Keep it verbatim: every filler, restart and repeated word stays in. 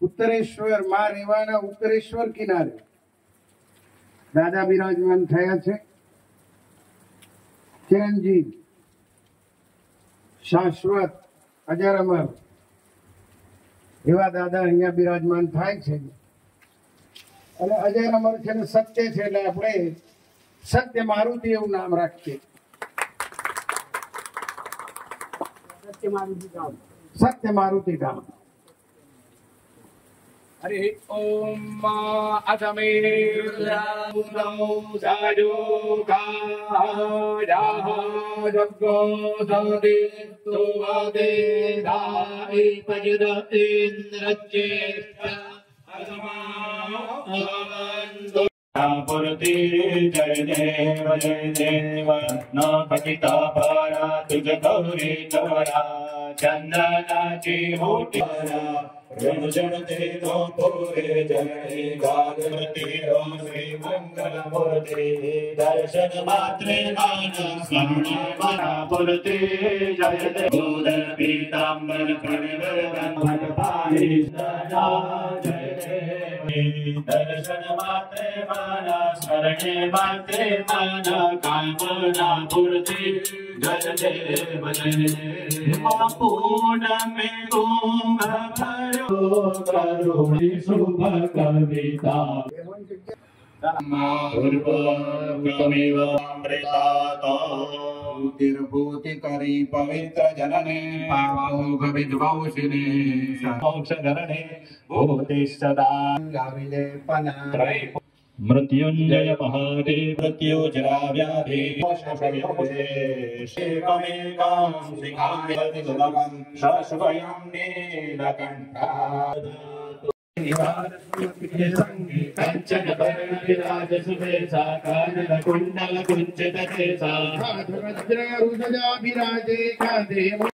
ઉત્તરેશ્વર માં રેવાના ઉત્તરેશ્વર કિનારે દાદા બિરાજમાન થયા છે. ચિરંજીવ, શાશ્વત, અજર અમર એવા દાદા અહીંયા બિરાજમાન થાય છે. અને અજર અમર છે ને સત્ય છે એટલે આપણે સત્ય મારુતિ એવું નામ રાખીએ. સત્ય મારુતિ ધામ. हरि ओम अथमेर्लाउदौ सायुकायाः जग्गो सदितो वदेदायि पजद इन्द्रज्येष्ठ अथमावन्दो पुरति जय देव जय देव न पतिता पारा तुझ गौरी गौरा चंदनाची मोटी जड़ते नो पूरे जगते गागवती रो श्री मंगल मूर्ति दर्शन मात्रे माना स्मरण मना पुरते जय देव पीतांबर प्रणवर ब्रह्मण पाहि सदा जय देव दर्शन मात्रे माना स्मरण मात्रे माना कामना पूर्ति जय देव जय देव पूर्णमे कुंभ करुणी शुभ कविता ज्योतिर्भूति करी पवित्र जनने पावोघ विद्वंसिने मोक्ष धरणे भूति सदा मृत्युंजय महादेव मृत्युजरा व्याधि कंचन विराज सुबेसा कानन कुंडल कुंचित केसा वज्र रुद्र विराजे कांधे